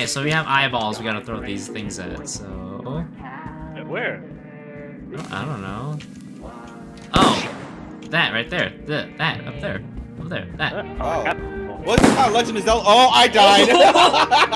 Okay, so we have eyeballs we gotta throw these things at, so... Where? I don't know. Oh! That right there. That, up there. Up there. That. Oh. What's this about Legend of Zelda? Oh, I died!